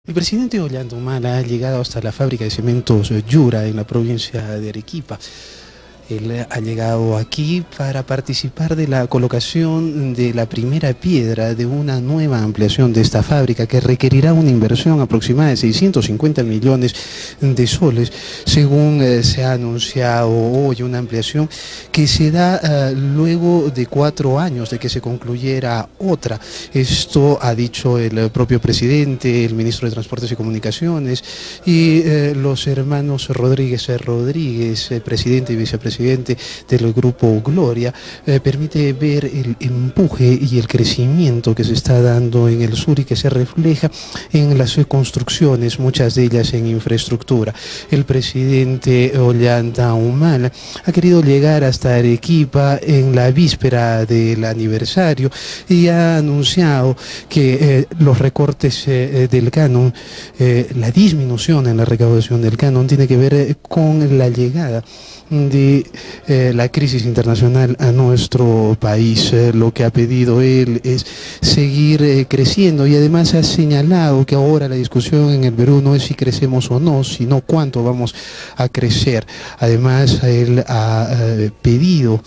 El presidente Ollanta Humala ha llegado hasta la fábrica de cementos Yura en la provincia de Arequipa. Él ha llegado aquí para participar de la colocación de la primera piedra de una nueva ampliación de esta fábrica que requerirá una inversión aproximada de 650 millones de soles, según se ha anunciado hoy, una ampliación que se da luego de 4 años de que se concluyera otra. Esto ha dicho el propio presidente, el ministro de Transportes y Comunicaciones y los hermanos Rodríguez, presidente y vicepresidente del grupo Gloria, permite ver el empuje y el crecimiento que se está dando en el sur y que se refleja en las construcciones, muchas de ellas en infraestructura. El presidente Ollanta Humala ha querido llegar hasta Arequipa en la víspera del aniversario y ha anunciado que los recortes del canon, la disminución en la recaudación del canon tiene que ver con la llegada de la crisis internacional a nuestro país. Lo que ha pedido él es seguir creciendo y además ha señalado que ahora la discusión en el Perú no es si crecemos o no, sino cuánto vamos a crecer. Además, él ha pedido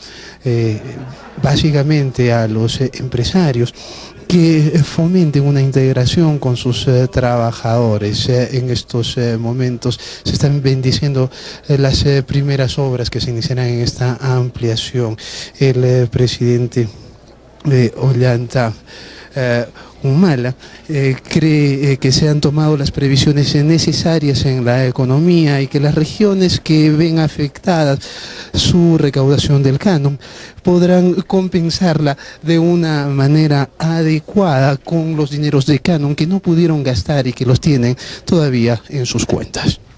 básicamente a los empresarios que fomenten una integración con sus trabajadores. En estos momentos se están bendiciendo las primeras obras que se iniciarán en esta ampliación. El presidente Ollanta Humala cree que se han tomado las previsiones necesarias en la economía y que las regiones que ven afectadas su recaudación del canon podrán compensarla de una manera adecuada con los dineros de canon que no pudieron gastar y que los tienen todavía en sus cuentas.